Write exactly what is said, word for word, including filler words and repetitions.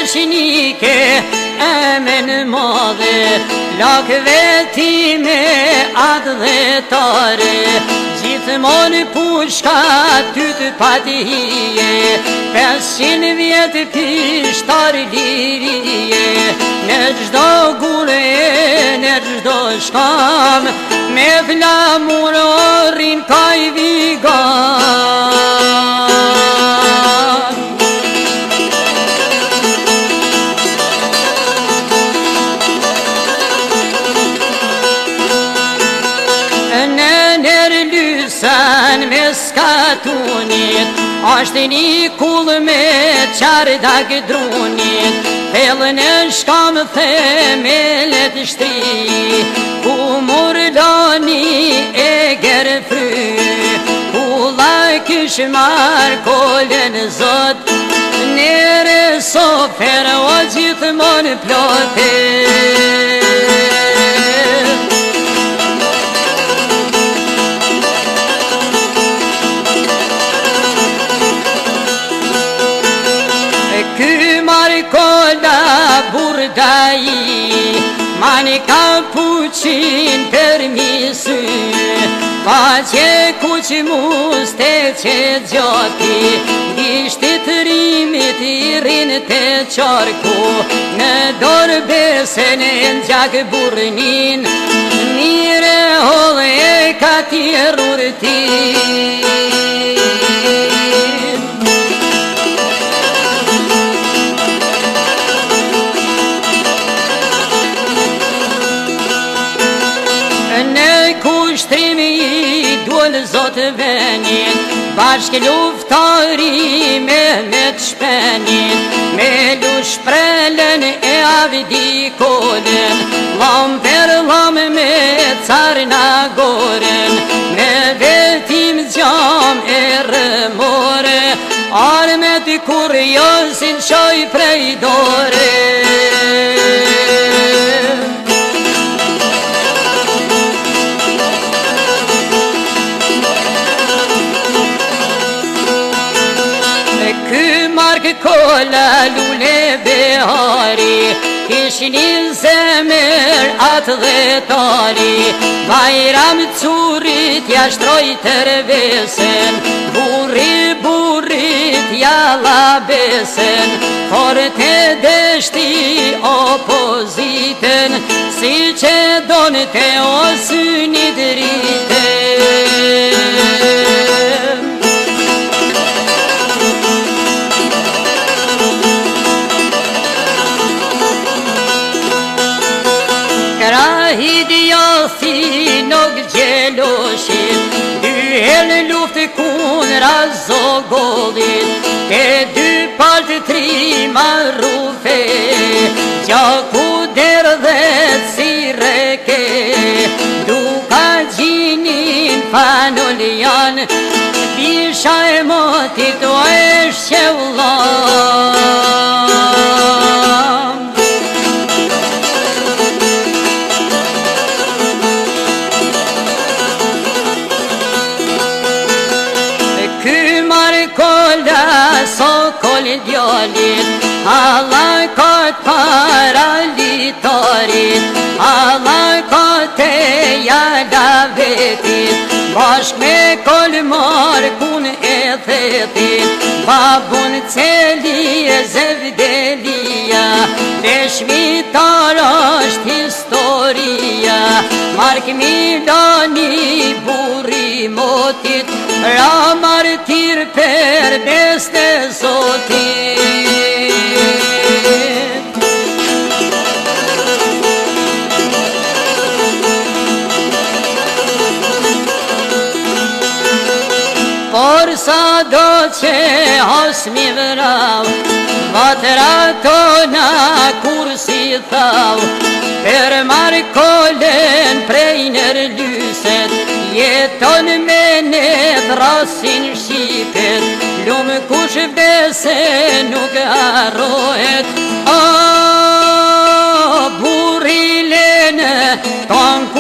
veçnike emen madhe, lakve time atë dhe tare, gjithmonë pushka ty të patije, pesëqind vjet pishtar lirije, në çdo gure, në çdo shkam, me flamur orrin ka i vigan. Me skatunit, ashtë një kull me qardak drunit, thellën e shkam themelet shtri, ku murdani e gerfry, ku la kishmar kolën zot, nere sofer o gjithmon plote. Burdai, mani kapucin permisu, pace kuq muste që gjati, ishte të rimit i rinë të qarku, në dorë besen e në gjak burnin, nire hodhe e ka tjerur ti. Kushtrimi i duol zot venin, bashk luftari me me të shpenin, me lush prelen e avdikolen, lam per lam me carna goren, me vetim zjam e rëmore, armet i kuriosin qoj prej dore. Kolla lule behari, kishin i zemër atë dhe tari, Bajram curit ja shtroj tërvesen, burri burit ja labesen, forte deshti opoziten, si që donë te o synit rriten. Hidjasi nuk gjeloshin, dy hel luft kundra zogollit, ke dy paltë tri marrufe, gjaku derdhet si reke, duka gjinin fanoljan, bisha e motit o esh qevlan. Sokol djallit, Allah ka paralitarit, Allah ka te jala vetit, bashk me kolmar kun e thetit, babun celi e zevdelia, deshmitar është historia, Mark Milani burri motit, ra martir per beste zotit. Por sa do që hasmi vrau, vatra tona kur si thau, per markolen prej nër lyset, jeton me ne drasin shqipet, lumë kush bese nuk arrohet. A, burri lene, tanku